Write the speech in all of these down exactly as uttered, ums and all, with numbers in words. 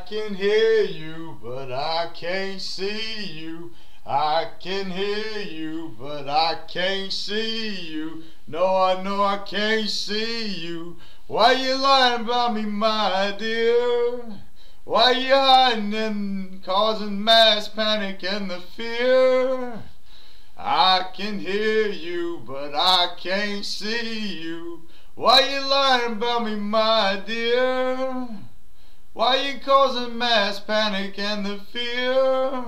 can hear you, but I can't see you. I can hear you, but I can't see you. No, I know I can't see you. Why you lying about me, my dear? Why you hiding and causing mass panic and the fear? I can hear you, but I can't see you. Why you lying about me, my dear? Why you causing mass panic and the fear?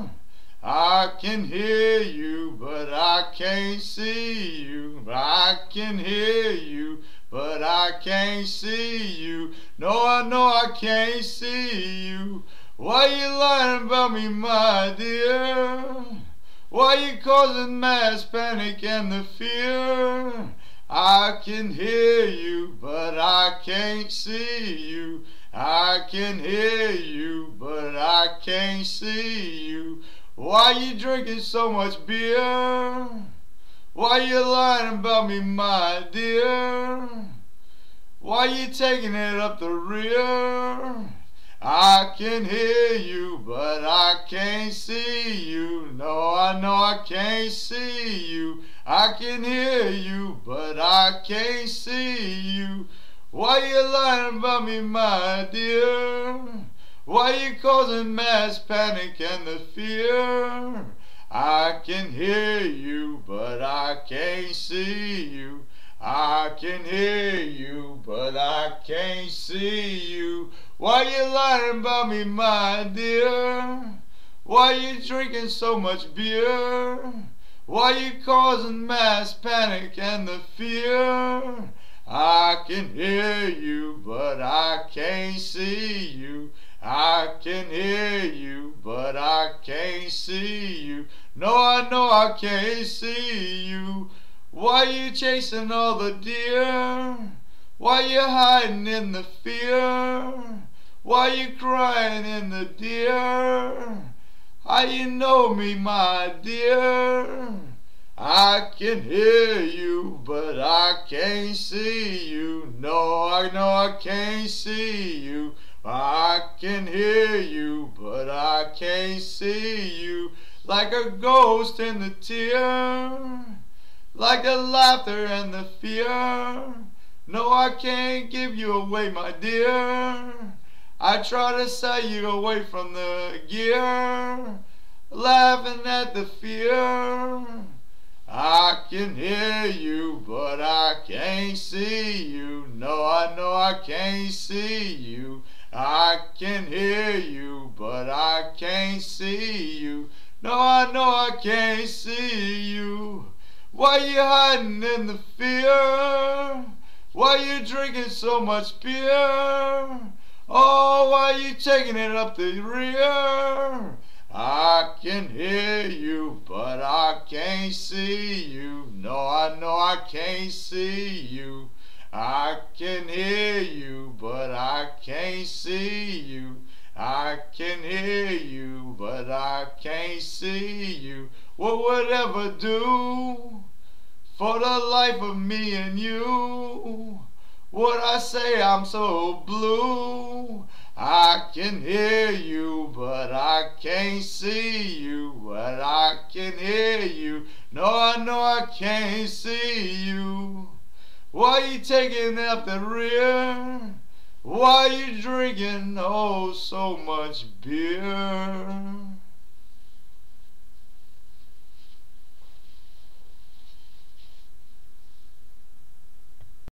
I can hear you, but I can't see you. I can hear you, but I can't see you. No, I know I can't see you. Why you lying about me, my dear? Why you causing mass panic and the fear? I can hear you, but I can't see you. I can hear you, but I can't see you. Why you drinking so much beer? Why you lying about me, my dear? Why you taking it up the rear? I can hear you, but I can't see you. No, I know I can't see you. I can hear you, but I can't see you. Why you lying about me, my dear? Why you causing mass panic and the fear? I can hear you, but I can't see you. I can hear you, but I can't see you. Why you lying about me, my dear? Why you drinking so much beer? Why you causing mass panic and the fear? I can hear you, but I can't see you. I can hear you, but I can't see you. No, I know I can't see you. Why you chasing all the deer? Why you hiding in the fear? Why you crying in the deer? How you know me, my dear? I can hear you, but I can't see you. No, I know I can't see you. I can hear you, but I can't see you. Like a ghost in the tear, like the laughter and the fear. No, I can't give you away, my dear. I try to sell you away from the gear, laughing at the fear. I can hear you, but I can't see you. No, I know I can't see you. I can hear you, but I can't see you. No, I know I can't see you. Why you hiding in the fear? Why you drinking so much beer? Oh, why you taking it up the rear? I can hear you, but I can't see you. No, I know I can't see you. I can hear you, but I can't see you. I can hear you, but I can't see you. What would ever do for the life of me and you? Would I say I'm so blue? I can hear you, but I can't see you. But I can hear you. No, I know I can't see you. Why you taking up the rear? Why you drinking oh so much beer?